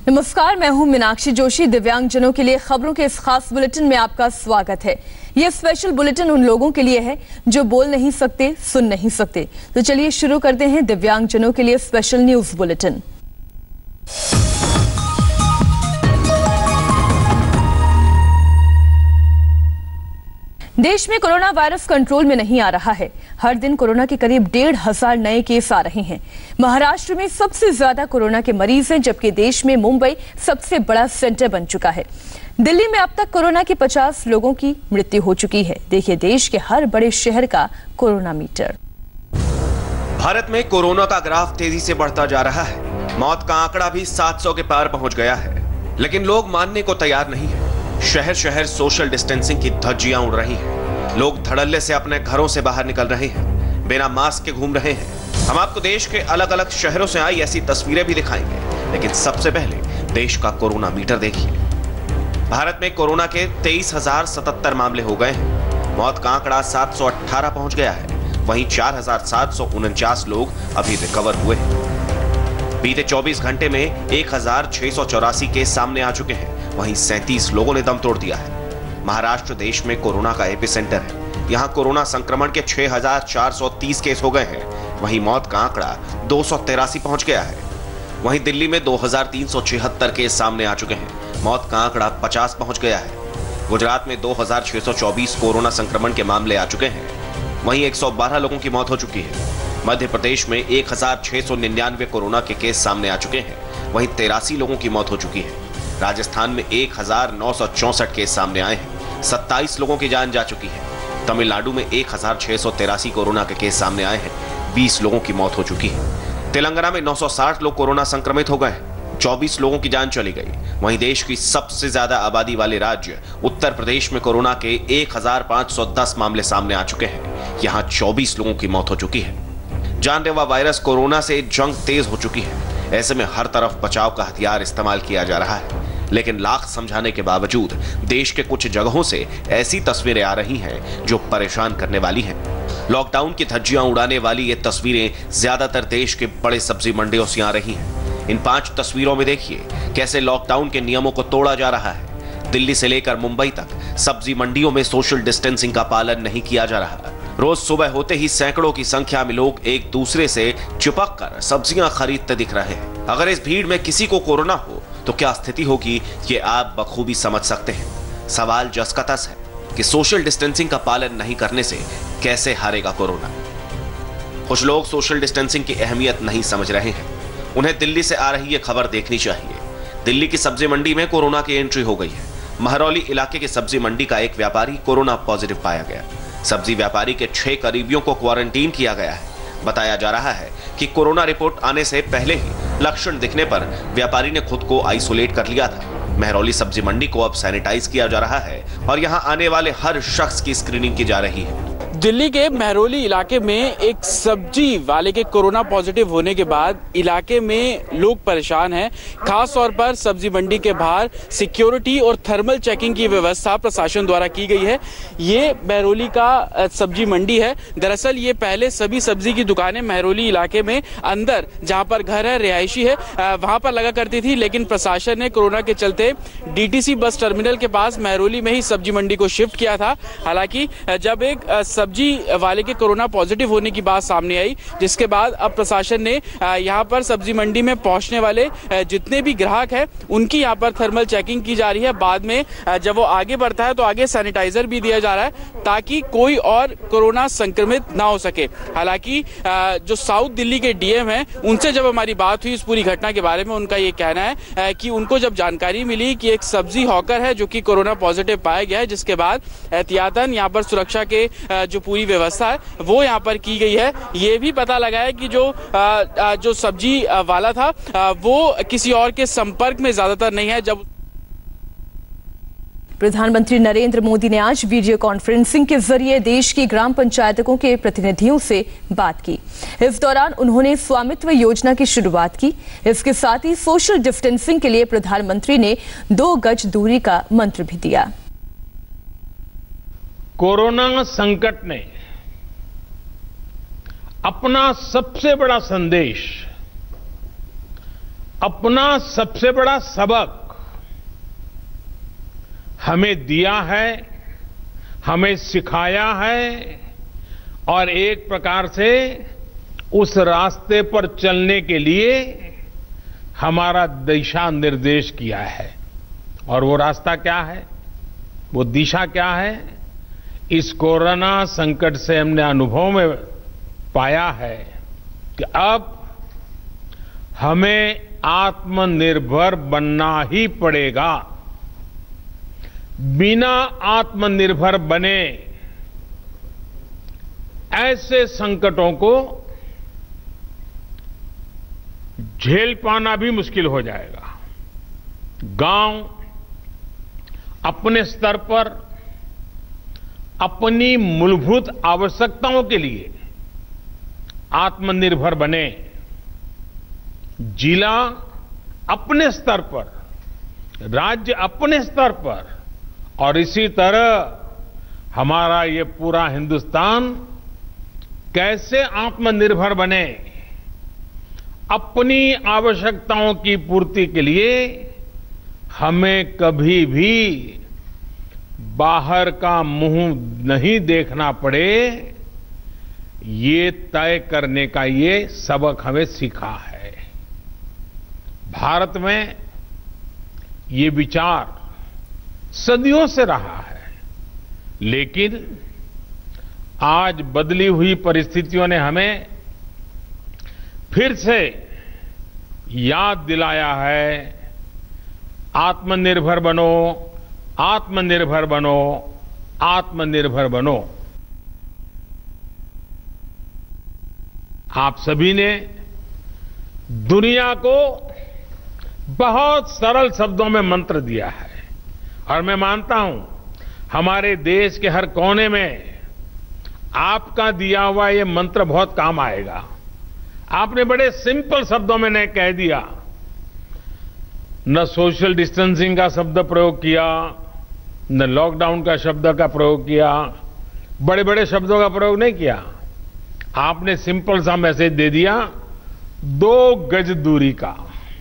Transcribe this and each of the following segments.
नमस्कार, मैं हूं मीनाक्षी जोशी। दिव्यांगजनों के लिए खबरों के इस खास बुलेटिन में आपका स्वागत है। यह स्पेशल बुलेटिन उन लोगों के लिए है जो बोल नहीं सकते, सुन नहीं सकते। तो चलिए शुरू करते हैं दिव्यांगजनों के लिए स्पेशल न्यूज बुलेटिन। देश में कोरोना वायरस कंट्रोल में नहीं आ रहा है। हर दिन कोरोना के करीब 1,500 नए केस आ रहे हैं। महाराष्ट्र में सबसे ज्यादा कोरोना के मरीज हैं, जबकि देश में मुंबई सबसे बड़ा सेंटर बन चुका है। दिल्ली में अब तक कोरोना के 50 लोगों की मृत्यु हो चुकी है। देखिए देश के हर बड़े शहर का कोरोना मीटर। भारत में कोरोना का ग्राफ तेजी से बढ़ता जा रहा है। मौत का आंकड़ा भी 700 के पार पहुंच गया है, लेकिन लोग मानने को तैयार नहीं है। शहर शहर सोशल डिस्टेंसिंग की धज्जियां उड़ रही हैं। लोग धड़ल्ले से अपने घरों से बाहर निकल रहे हैं, बिना मास्क के घूम रहे हैं। हम आपको देश के अलग अलग शहरों से आई ऐसी तस्वीरें भी दिखाएंगे, लेकिन सबसे पहले देश का कोरोना मीटर देखिए। भारत में कोरोना के 23,077 मामले हो गए हैं। मौत का आंकड़ा 718 पहुंच गया है। वहीं 4,749 लोग अभी रिकवर हुए हैं। बीते 24 घंटे में 1,684 केस सामने आ चुके हैं। वहीं 37 लोगों ने दम तोड़ दिया है। महाराष्ट्र देश में कोरोना का एपिसेंटर है। यहां कोरोना संक्रमण के 6,430 केस हो गए हैं। वहीं मौत का आंकड़ा 283 पहुंच गया है। वहीं दिल्ली में 2,376 केस सामने आ चुके हैं। मौत का आंकड़ा 50 पहुंच गया है। गुजरात में 2,624 कोरोना संक्रमण के मामले आ चुके हैं। वहीं 112 लोगों की मौत हो चुकी है। मध्य प्रदेश में 1,699 कोरोना के केस सामने आ चुके हैं। वहीं 83 लोगों की मौत हो चुकी है। राजस्थान में 1,964 केस सामने आए हैं। 27 लोगों की जान जा चुकी है। तमिलनाडु में 1,683 कोरोना के केस सामने आए हैं। 20 लोगों की मौत हो चुकी है। तेलंगाना में 960 लोग कोरोना संक्रमित हो गए। 24 लोगों की जान चली गई। वहीं देश की सबसे ज्यादा आबादी वाले राज्य उत्तर प्रदेश में कोरोना के 1,510 मामले सामने आ चुके हैं। यहां 24 लोगों की मौत हो चुकी है। जानलेवा वायरस कोरोना से जंग तेज हो चुकी है। ऐसे में हर तरफ बचाव का हथियार इस्तेमाल किया जा रहा है, लेकिन लाख समझाने के बावजूद देश के कुछ जगहों से ऐसी तस्वीरें आ रही हैं जो परेशान करने वाली हैं। लॉकडाउन की धज्जियां उड़ाने वाली ये तस्वीरें ज्यादातर देश के बड़े सब्जी मंडियों से आ रही हैं। इन 5 तस्वीरों में देखिए कैसे लॉकडाउन के नियमों को तोड़ा जा रहा है। दिल्ली से लेकर मुंबई तक सब्जी मंडियों में सोशल डिस्टेंसिंग का पालन नहीं किया जा रहा। रोज सुबह होते ही सैकड़ों की संख्या में लोग एक दूसरे से चिपक कर सब्जियां खरीदते दिख रहे हैं। अगर इस भीड़ में किसी को कोरोना हो तो क्या स्थिति होगी, ये आप बखूबी समझ सकते हैं। सवाल जस का तस है कि सोशल डिस्टेंसिंग का पालन नहीं करने से कैसे हारेगा कोरोना। कुछ लोग सोशल डिस्टेंसिंग की अहमियत नहीं समझ रहे हैं। उन्हें दिल्ली से आ रही ये खबर देखनी चाहिए। दिल्ली की सब्जी मंडी में कोरोना की एंट्री हो गई है। महरौली इलाके की सब्जी मंडी का एक व्यापारी कोरोना पॉजिटिव पाया गया। सब्जी व्यापारी के 6 करीबियों को क्वारंटीन किया गया है। बताया जा रहा है कि कोरोना रिपोर्ट आने से पहले ही लक्षण दिखने पर व्यापारी ने खुद को आइसोलेट कर लिया था। महरौली सब्जी मंडी को अब सैनिटाइज किया जा रहा है और यहां आने वाले हर शख्स की स्क्रीनिंग की जा रही है। दिल्ली के महरौली इलाके में एक सब्जी वाले के कोरोना पॉजिटिव होने के बाद इलाके में लोग परेशान हैं। खास तौर पर सब्जी मंडी के बाहर सिक्योरिटी और थर्मल चेकिंग की व्यवस्था प्रशासन द्वारा की गई है। ये महरौली का सब्जी मंडी है। दरअसल ये पहले सभी सब्जी की दुकानें महरौली इलाके में अंदर जहां पर घर है, रिहायशी है, वहां पर लगा करती थी, लेकिन प्रशासन ने कोरोना के चलते डीटीसी बस टर्मिनल के पास महरौली में ही सब्जी मंडी को शिफ्ट किया था। हालांकि जब एक सब्जी वाले के कोरोना पॉजिटिव होने की बात सामने आई, जिसके बाद अब प्रशासन ने यहां पर सब्जी मंडी में पहुंचने वाले जितने भी ग्राहक हैं उनकी यहां पर थर्मल चेकिंग की जा रही है। बाद में जब वो आगे बढ़ता है तो आगे सैनिटाइजर भी दिया जा रहा है ताकि कोई और कोरोना संक्रमित ना हो सके। हालांकि जो साउथ दिल्ली के डीएम हैं उनसे जब हमारी बात हुई इस पूरी घटना के बारे में, उनका ये कहना है कि उनको जब जानकारी मिली कि एक सब्जी हॉकर है जो कि कोरोना पॉजिटिव पाया गया है, जिसके बाद एहतियातन यहाँ पर सुरक्षा के जो पूरी व्यवस्था है वो यहाँ पर की गई है। ये भी पता लगा है कि जो सब्जी वाला था वो किसी और के संपर्क में ज्यादातर नहीं है। जब प्रधानमंत्री नरेंद्र मोदी ने आज वीडियो कॉन्फ्रेंसिंग के जरिए देश की ग्राम पंचायतों के प्रतिनिधियों से बात की। इस दौरान उन्होंने स्वामित्व योजना की शुरुआत की। इसके साथ ही सोशल डिस्टेंसिंग के लिए प्रधानमंत्री ने 2 गज दूरी का मंत्र भी दिया। कोरोना संकट ने अपना सबसे बड़ा संदेश अपना सबसे बड़ा सबक हमें दिया है, हमें सिखाया है और एक प्रकार से उस रास्ते पर चलने के लिए हमारा दिशा निर्देश किया है। और वो रास्ता क्या है, वो दिशा क्या है? इस कोरोना संकट से हमने अनुभव में पाया है कि अब हमें आत्मनिर्भर बनना ही पड़ेगा। बिना आत्मनिर्भर बने ऐसे संकटों को झेल पाना भी मुश्किल हो जाएगा। गांव अपने स्तर पर अपनी मूलभूत आवश्यकताओं के लिए आत्मनिर्भर बने, जिला अपने स्तर पर, राज्य अपने स्तर पर और इसी तरह हमारा ये पूरा हिंदुस्तान कैसे आत्मनिर्भर बने, अपनी आवश्यकताओं की पूर्ति के लिए हमें कभी भी बाहर का मुंह नहीं देखना पड़े, ये तय करने का ये सबक हमें सीखा है। भारत में ये विचार सदियों से रहा है, लेकिन आज बदली हुई परिस्थितियों ने हमें फिर से याद दिलाया है, आत्मनिर्भर बनो, आत्मनिर्भर बनो, आत्मनिर्भर बनो। आप सभी ने दुनिया को बहुत सरल शब्दों में मंत्र दिया है और मैं मानता हूं हमारे देश के हर कोने में आपका दिया हुआ ये मंत्र बहुत काम आएगा। आपने बड़े सिंपल शब्दों में ने कह दिया, न सोशल डिस्टेंसिंग का शब्द प्रयोग किया, न लॉकडाउन का शब्द का प्रयोग किया, बड़े बड़े शब्दों का प्रयोग नहीं किया। आपने सिंपल सा मैसेज दे दिया, 2 गज दूरी का,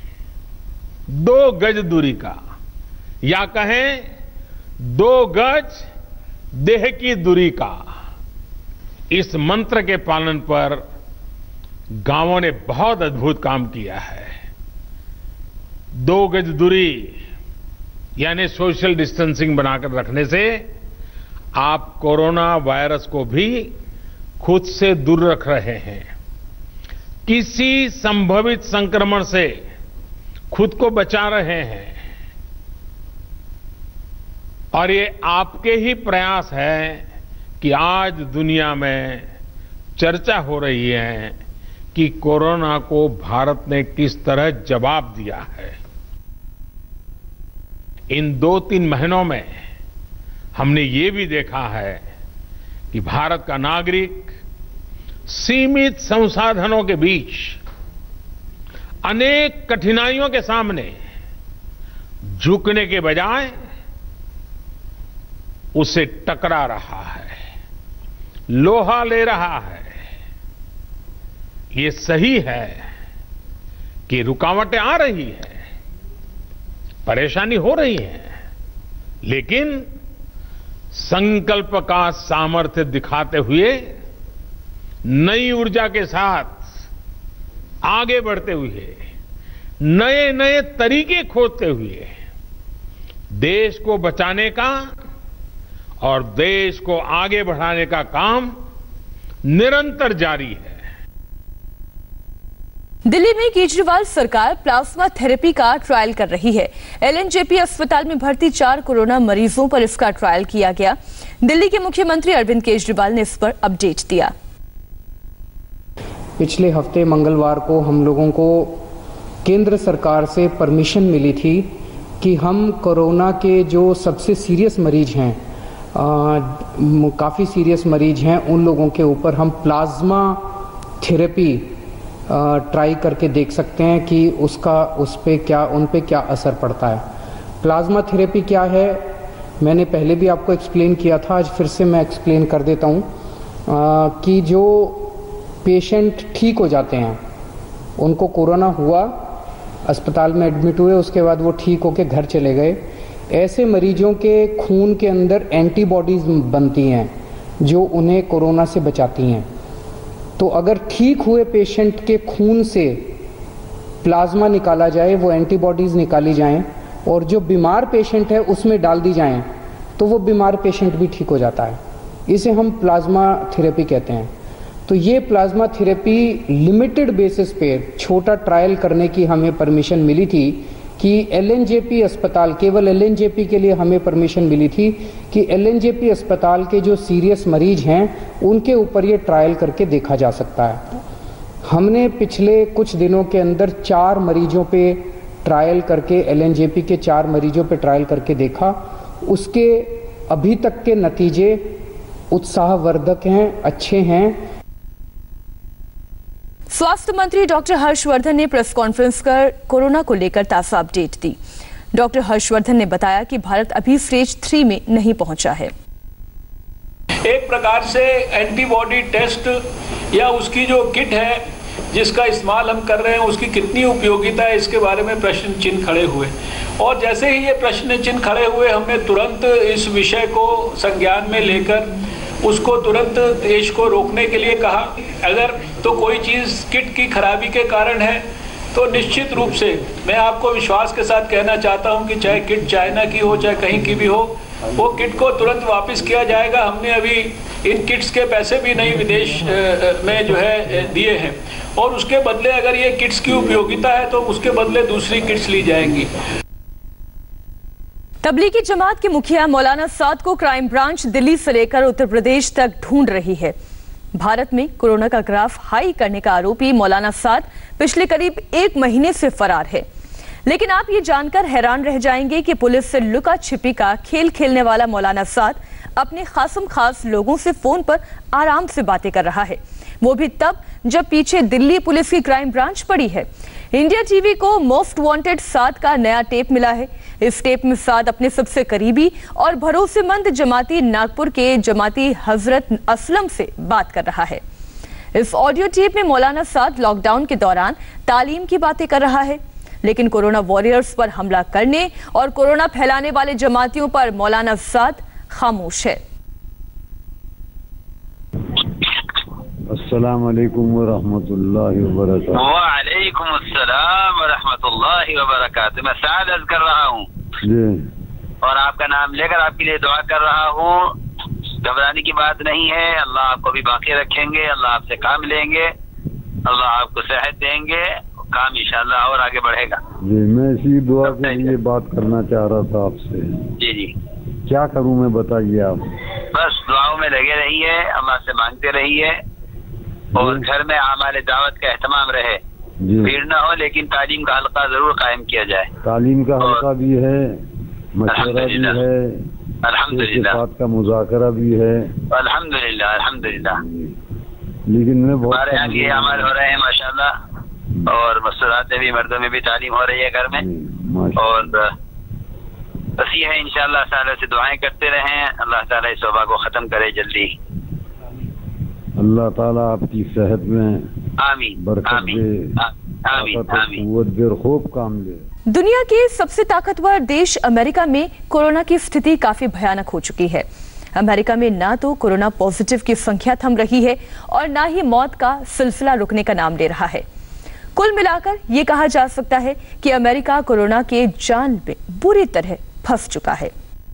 2 गज दूरी का, या कहें 2 गज देह की दूरी का। इस मंत्र के पालन पर गांवों ने बहुत अद्भुत काम किया है। 2 गज दूरी यानी सोशल डिस्टेंसिंग बनाकर रखने से आप कोरोना वायरस को भी खुद से दूर रख रहे हैं, किसी संभावित संक्रमण से खुद को बचा रहे हैं। और ये आपके ही प्रयास है कि आज दुनिया में चर्चा हो रही है कि कोरोना को भारत ने किस तरह जवाब दिया है। इन 2-3 महीनों में हमने ये भी देखा है कि भारत का नागरिक सीमित संसाधनों के बीच अनेक कठिनाइयों के सामने झुकने के बजाय उसे टकरा रहा है, लोहा ले रहा है। ये सही है कि रुकावटें आ रही है, परेशानी हो रही है, लेकिन संकल्प का सामर्थ्य दिखाते हुए नई ऊर्जा के साथ आगे बढ़ते हुए, नए नए तरीके खोजते हुए देश को बचाने का और देश को आगे बढ़ाने का काम निरंतर जारी है। दिल्ली में केजरीवाल सरकार प्लाज्मा थेरेपी का ट्रायल कर रही है। एलएनजेपी अस्पताल में भर्ती 4 कोरोना मरीजों पर इसका ट्रायल किया गया। दिल्ली के मुख्यमंत्री अरविंद केजरीवाल ने इस पर अपडेट दिया। पिछले हफ्ते मंगलवार को हम लोगों को केंद्र सरकार से परमिशन मिली थी कि हम कोरोना के जो सबसे सीरियस मरीज हैं, काफ़ी सीरियस मरीज हैं, उन लोगों के ऊपर हम प्लाज्मा थेरेपी ट्राई करके देख सकते हैं कि उन पे क्या असर पड़ता है। प्लाज्मा थेरेपी क्या है, मैंने पहले भी आपको एक्सप्लेन किया था, आज फिर से मैं एक्सप्लेन कर देता हूँ कि जो पेशेंट ठीक हो जाते हैं, उनको कोरोना हुआ, अस्पताल में एडमिट हुए, उसके बाद वो ठीक होकर घर चले गए। ऐसे मरीजों के खून के अंदर एंटीबॉडीज़ बनती हैं जो उन्हें कोरोना से बचाती हैं। तो अगर ठीक हुए पेशेंट के खून से प्लाज्मा निकाला जाए, वो एंटीबॉडीज़ निकाली जाएं और जो बीमार पेशेंट है उसमें डाल दी जाएं, तो वो बीमार पेशेंट भी ठीक हो जाता है। इसे हम प्लाज्मा थेरेपी कहते हैं। तो ये प्लाज्मा थेरेपी लिमिटेड बेसिस पे छोटा ट्रायल करने की हमें परमिशन मिली थी कि एलएनजेपी अस्पताल, केवल एलएनजेपी के लिए हमें परमिशन मिली थी कि एलएनजेपी अस्पताल के जो सीरियस मरीज हैं उनके ऊपर ये ट्रायल करके देखा जा सकता है। हमने पिछले कुछ दिनों के अंदर 4 मरीजों पे ट्रायल करके, एलएनजेपी के 4 मरीजों पे ट्रायल करके देखा। उसके अभी तक के नतीजे उत्साहवर्धक हैं, अच्छे हैं। स्वास्थ्य मंत्री डॉक्टर हर्षवर्धन ने प्रेस कॉन्फ्रेंस कर कोरोना को लेकर ताज़ा अपडेट दी। डॉक्टर हर्षवर्धन ने बताया कि भारत अभी स्टेज 3 में नहीं पहुंचा है। एक प्रकार से एंटीबॉडी टेस्ट या उसकी जो किट है जिसका इस्तेमाल हम कर रहे हैं उसकी कितनी उपयोगिता है, इसके बारे में प्रश्न चिन्ह खड़े हुए। और जैसे ही ये प्रश्न चिन्ह खड़े हुए, हमने तुरंत इस विषय को संज्ञान में लेकर उसको तुरंत देश को रोकने के लिए कहा। अगर तो कोई चीज़ किट की खराबी के कारण है तो निश्चित रूप से मैं आपको विश्वास के साथ कहना चाहता हूं कि चाहे किट चाइना की हो चाहे कहीं की भी हो, वो किट को तुरंत वापस किया जाएगा। हमने अभी इन किट्स के पैसे भी नहीं विदेश में जो है दिए हैं, और उसके बदले अगर ये किट्स की उपयोगिता है तो उसके बदले दूसरी किट्स ली जाएंगी। तबलीगी जमात के मुखिया मौलाना साद को क्राइम ब्रांच दिल्ली से लेकर उत्तर प्रदेश तक ढूंढ रही है। भारत में कोरोना का ग्राफ हाई करने का आरोपी मौलाना साद पिछले करीब 1 महीने से फरार है। लेकिन आप ये जानकर हैरान रह जाएंगे कि पुलिस से लुका छिपी का खेल खेलने वाला मौलाना साद अपने खासम खास लोगों से फोन पर आराम से बातें कर रहा है, वो भी तब जब पीछे दिल्ली पुलिस की क्राइम ब्रांच पड़ी है। इंडिया टीवी को मोस्ट वांटेड साद का नया टेप मिला है। इस टेप में साद अपने सबसे करीबी और भरोसेमंद जमाती नागपुर के जमाती हजरत असलम से बात कर रहा है। इस ऑडियो टेप में मौलाना साद लॉकडाउन के दौरान तालीम की बातें कर रहा है, लेकिन कोरोना वॉरियर्स पर हमला करने और कोरोना फैलाने वाले जमातियों पर मौलाना साद खामोश है। अस्सलाम वालेकुम व रहमतुल्लाहि व बरकातुहू। वालेकुम अस्सलाम व रहमतुल्लाहि व बरकातुहू। मैं साद अर्ज कर रहा हूँ जी, और आपका नाम लेकर आपके लिए दुआ कर रहा हूँ। घबराने की बात नहीं है, अल्लाह आपको भी बाकी रखेंगे, अल्लाह आपसे काम लेंगे, अल्लाह आपको सेहत देंगे, काम इंशाअल्लाह और आगे बढ़ेगा। जी, मैं इसी दुआ के लिए बात करना चाह रहा था आपसे। जी जी, क्या करूँ मैं, बताइए आप। बस दुआओं में लगे रहिए, अल्लाह से मांगते रहिए, और घर में आमाल दावत का एहतमाम रहे। भीड़ ना हो, लेकिन तालीम का हल्का जरूर कायम किया जाए। तालीम का हल्का भी है, मशवरा भी है, अल्हम्दुलिल्लाह, बात का मुज़ाकरा भी है, अल्हम्दुलिल्लाह अल्हम्दुलिल्लाह। लेकिन मैं हमारे यहाँ ये अमल हो रहे हैं माशाल्लाह, और मस्तूरात में भी, मर्दों में भी तालीम हो रही है घर में। और बस ये है, इंशाअल्लाह ताला से दुआएं करते रहें, अल्लाह ताला इस वबा को खत्म करे जल्दी। अल्लाह ताला आपकी सेहत में आमीन बरकत आमीन दे, आमीन आमीन। कुव्वत दे, खूब काम दे। दुनिया के सबसे ताकतवर देश अमेरिका में कोरोना की स्थिति काफी भयानक हो चुकी है। अमेरिका में ना तो कोरोना पॉजिटिव की संख्या थम रही है और ना ही मौत का सिलसिला रुकने का नाम ले रहा है। कुल मिलाकर ये कहा जा सकता है कि अमेरिका कोरोना के जाल में बुरी तरह फंस चुका है।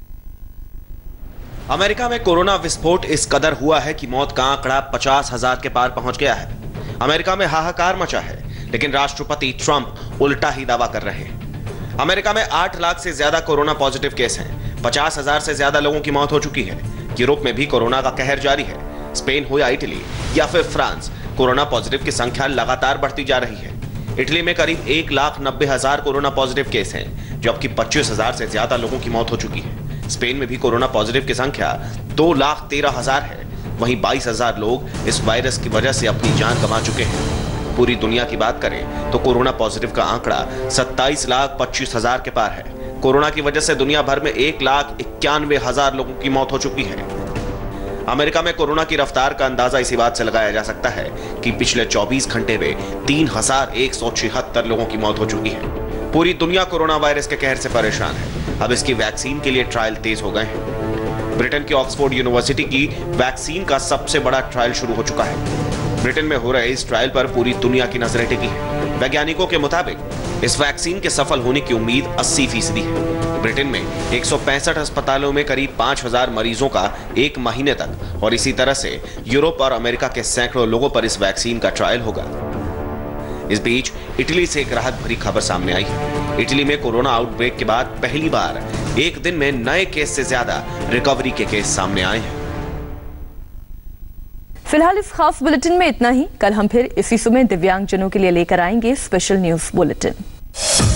अमेरिका में कोरोना विस्फोट इस कदर हुआ है कि मौत का आंकड़ा 50,000 के पार पहुंच गया है। अमेरिका में हाहाकार मचा है, लेकिन राष्ट्रपति ट्रंप उल्टा ही दावा कर रहे हैं। अमेरिका में 8 लाख से ज्यादा कोरोना पॉजिटिव केस हैं। 50,000 से ज्यादा लोगों की मौत हो चुकी है। यूरोप में भी कोरोना का कहर जारी है। स्पेन हो या इटली या फिर फ्रांस, कोरोना पॉजिटिव की संख्या लगातार बढ़ती जा रही है। इटली में करीब 1,90,000 कोरोना पॉजिटिव केस हैं, जबकि 25,000 से ज्यादा लोगों की मौत हो चुकी है। स्पेन में भी कोरोना पॉजिटिव की संख्या 2,13,000 है। वहीं 22,000 लोग इस वायरस की वजह से अपनी जान गंवा चुके हैं। पूरी दुनिया की बात करें तो कोरोना पॉजिटिव का आंकड़ा 27,25,000 के पार है। कोरोना की वजह से दुनिया भर में 1,91,000 लोगों की मौत हो चुकी है। अमेरिका में कोरोना की रफ्तार का अंदाजा इसी बात से लगाया जा सकता है कि पिछले 24 घंटे में 3,176 लोगों की मौत हो चुकी है। पूरी दुनिया कोरोना वायरस के कहर से परेशान है। अब इसकी वैक्सीन के लिए ट्रायल तेज हो गए हैं। ब्रिटेन की ऑक्सफोर्ड यूनिवर्सिटी की वैक्सीन का सबसे बड़ा ट्रायल शुरू हो चुका है। ब्रिटेन में हो रहे इस ट्रायल पर पूरी दुनिया की नजरें टिकी हैं। वैज्ञानिकों के मुताबिक इस वैक्सीन के सफल होने की उम्मीद 80% है। ब्रिटेन में 165 अस्पतालों में करीब 5000 मरीजों का एक महीने तक और इसी तरह से यूरोप और अमेरिका के सैकड़ों लोगों पर इस वैक्सीन का ट्रायल होगा। इस बीच इटली से एक राहत भरी खबर सामने आई है। इटली में कोरोना आउटब्रेक के बाद पहली बार एक दिन में नए केस से ज्यादा रिकवरी के केस सामने आए हैं। फिलहाल इस खास बुलेटिन में इतना ही। कल हम फिर इसी समय दिव्यांगजनों के लिए लेकर आएंगे स्पेशल न्यूज बुलेटिन।